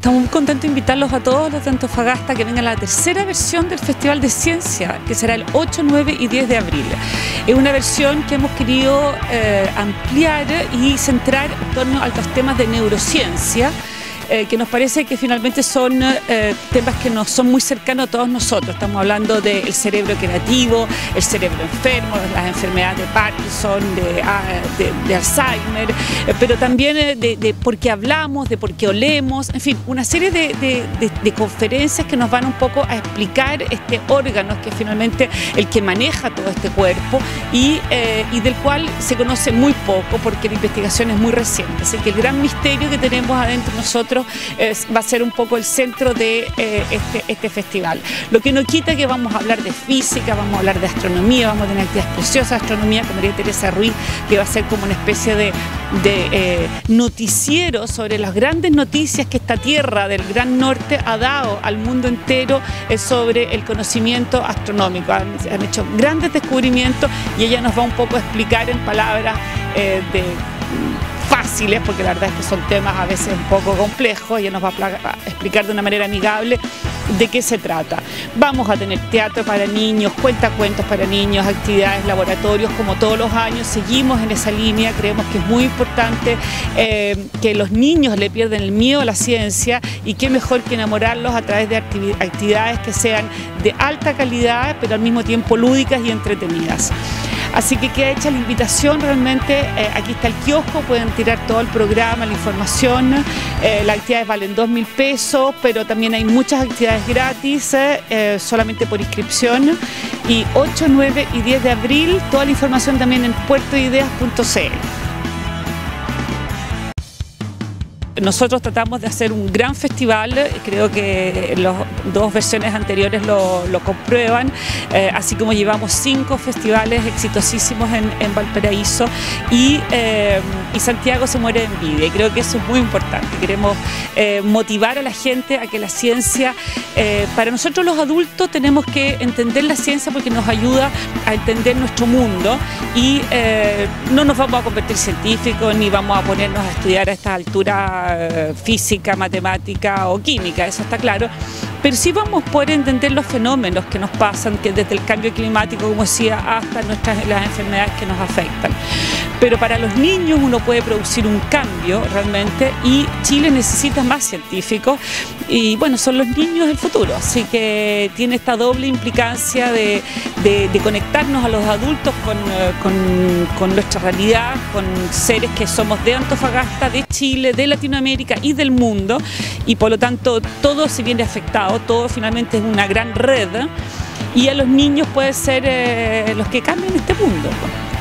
Estamos muy contentos de invitarlos a todos los de Antofagasta que vengan a la tercera versión del Festival de Ciencia, que será el 8, 9 y 10 de abril. Es una versión que hemos querido ampliar y centrar en torno a los temas de neurociencia, que nos parece que finalmente son temas que nos son muy cercanos a todos nosotros. Estamos hablando del cerebro creativo, el cerebro enfermo, las enfermedades de Parkinson, de Alzheimer, pero también de por qué hablamos, de por qué olemos, en fin, una serie de conferencias que nos van un poco a explicar este órgano que es finalmente el que maneja todo este cuerpo y del cual se conoce muy poco porque la investigación es muy reciente. Así que el gran misterio que tenemos adentro nosotros va a ser un poco el centro de este festival. Lo que no quita que vamos a hablar de física, vamos a hablar de astronomía, vamos a tener actividades preciosas de astronomía con María Teresa Ruiz, que va a ser como una especie de noticiero sobre las grandes noticias que esta tierra del Gran Norte ha dado al mundo entero sobre el conocimiento astronómico. Han hecho grandes descubrimientos y ella nos va un poco a explicar en palabras fáciles, porque la verdad es que son temas a veces un poco complejos. Ella nos va a explicar de una manera amigable de qué se trata. Vamos a tener teatro para niños, cuentacuentos para niños, actividades, laboratorios, como todos los años. Seguimos en esa línea, creemos que es muy importante que los niños le pierdan el miedo a la ciencia y qué mejor que enamorarlos a través de actividades que sean de alta calidad, pero al mismo tiempo lúdicas y entretenidas. Así que queda hecha la invitación realmente, aquí está el kiosco, pueden tirar todo el programa, la información, las actividades valen 2.000 pesos, pero también hay muchas actividades gratis, solamente por inscripción, y 8, 9 y 10 de abril, toda la información también en puertoideas.cl. Nosotros tratamos de hacer un gran festival, creo que las dos versiones anteriores lo comprueban, así como llevamos 5 festivales exitosísimos en Valparaíso y Santiago se muere de envidia, y creo que eso es muy importante. Queremos motivar a la gente a que la ciencia, para nosotros los adultos tenemos que entender la ciencia porque nos ayuda a entender nuestro mundo y no nos vamos a convertir científicos ni vamos a ponernos a estudiar a estas alturas física, matemática o química, eso está claro, pero sí vamos a poder entender los fenómenos que nos pasan, que desde el cambio climático, como decía, hasta las enfermedades que nos afectan. Pero para los niños uno puede producir un cambio realmente y Chile necesita más científicos y bueno, son los niños el futuro, así que tiene esta doble implicancia de conectarnos a los adultos con nuestra realidad, con seres que somos de Antofagasta, de Chile, de Latinoamérica y del mundo, y por lo tanto todo se viene afectado, todo finalmente es una gran red y a los niños pueden ser los que cambien este mundo.